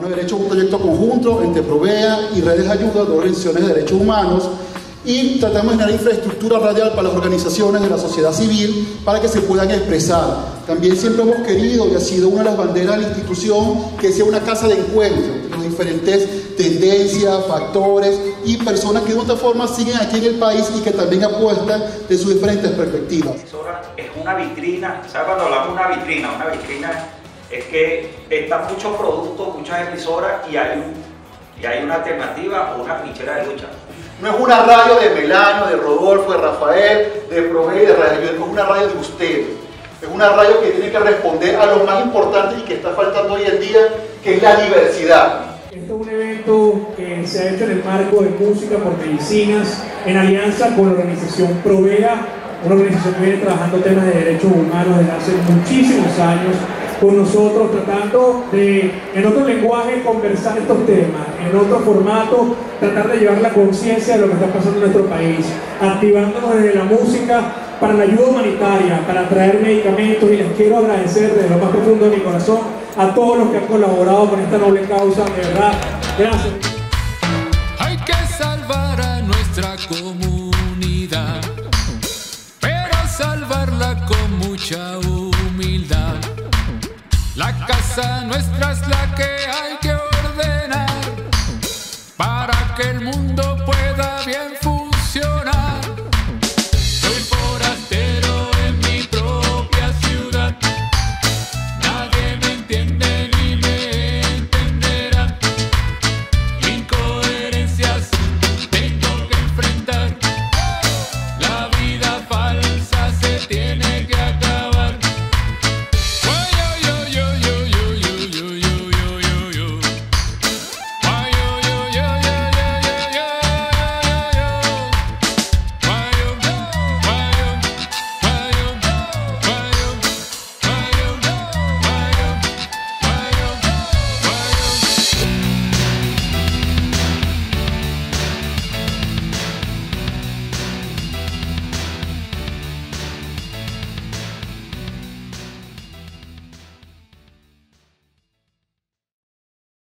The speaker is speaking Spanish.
Humano de Derechos, un proyecto conjunto entre Provea y Redes Ayuda, dos organizaciones de derechos humanos, y tratamos de generar infraestructura radial para las organizaciones de la sociedad civil para que se puedan expresar. También siempre hemos querido, y ha sido una de las banderas de la institución, que sea una casa de encuentro de las diferentes tendencias, factores y personas que de otra forma siguen aquí en el país y que también apuestan de sus diferentes perspectivas. Es una vitrina, ¿sabes cuando hablamos de una vitrina? Una vitrina es que están muchos productos, muchas emisoras y hay una alternativa o una trinchera de lucha. No es una radio de Melano, de Rodolfo, de Rafael, de Provea y de Radio Ayuda, es una radio de ustedes. Es una radio que tiene que responder a lo más importante y que está faltando hoy en día, que es la diversidad. Este es un evento que se ha hecho en el marco de Música por Medicinas, en alianza con la organización Provea, una organización que viene trabajando temas de derechos humanos desde hace muchísimos años con nosotros, tratando de, en otro lenguaje, conversar estos temas, en otro formato, tratar de llevar la conciencia de lo que está pasando en nuestro país, activándonos desde la música para la ayuda humanitaria, para traer medicamentos, y les quiero agradecer desde lo más profundo de mi corazón a todos los que han colaborado con esta noble causa, de verdad, gracias. Hay que salvar a nuestra comunidad, pero salvarla con mucha humildad. La casa nuestra es la que hay que ordenar para que el mundo